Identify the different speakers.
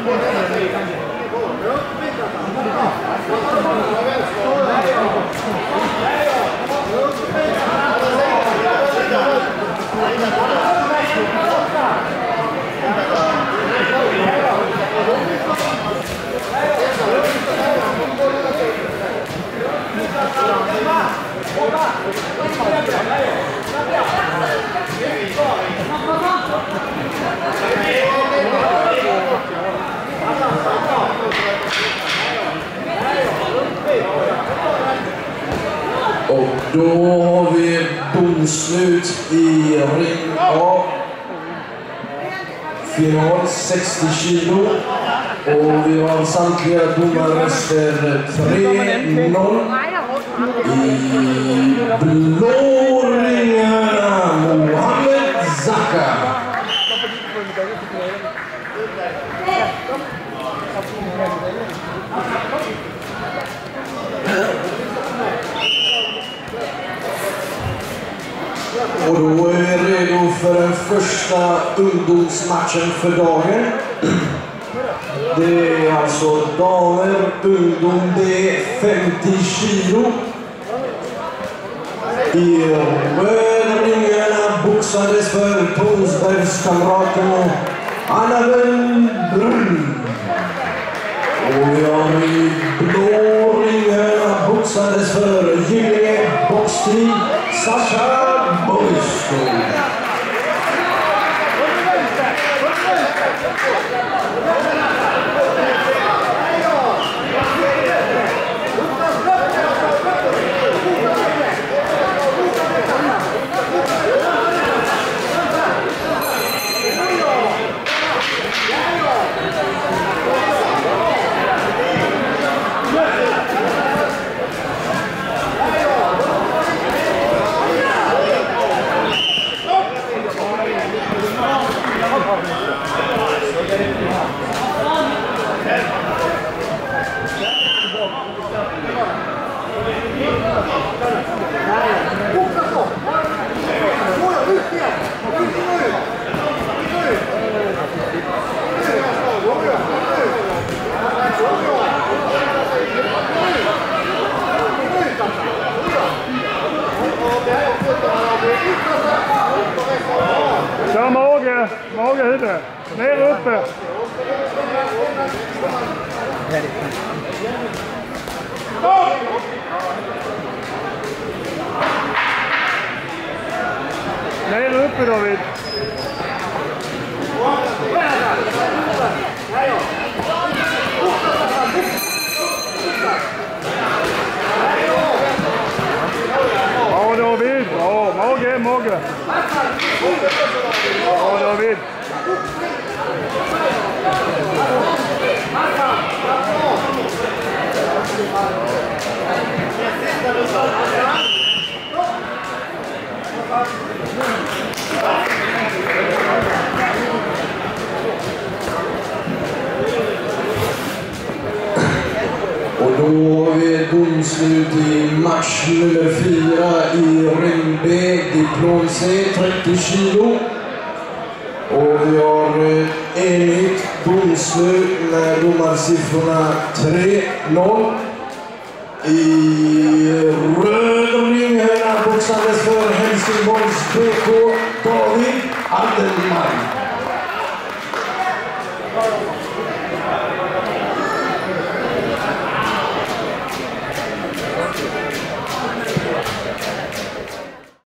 Speaker 1: Och då har vi domslut i ring A. Final 60 kilo. Och vi har samtliga domarröster 3-0. I blå ringarna Mohamed Zaka. Och då är vi redo för den första ungdomsmatchen för dagen. Det är alltså damer ungdom, det är 50 kilo. I röda ringarna boxades för Tonsbergskamraten Annabel Brunn. Och vi har i blå ringarna boxades för Gyllinge boxtid Sasha Boysko.
Speaker 2: Kör mage huvud, ner uppe. Ner uppe David. Ja David, ja mage. Ja David.
Speaker 1: Och då har vi domslut i match nummer 4 i ring B, diplom C, 30 kilo. Och vi har enigt domslut med domarsiffrorna 3-0. I röd ring här boxades för Helsingborgs BK David Alderman.